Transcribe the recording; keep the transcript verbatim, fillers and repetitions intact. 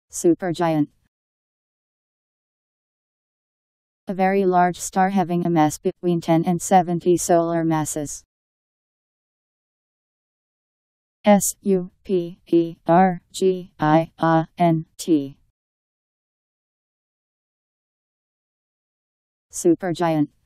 Supergiant. A very large star having a mass between ten and seventy solar masses. S U P E R G I A N T. Supergiant.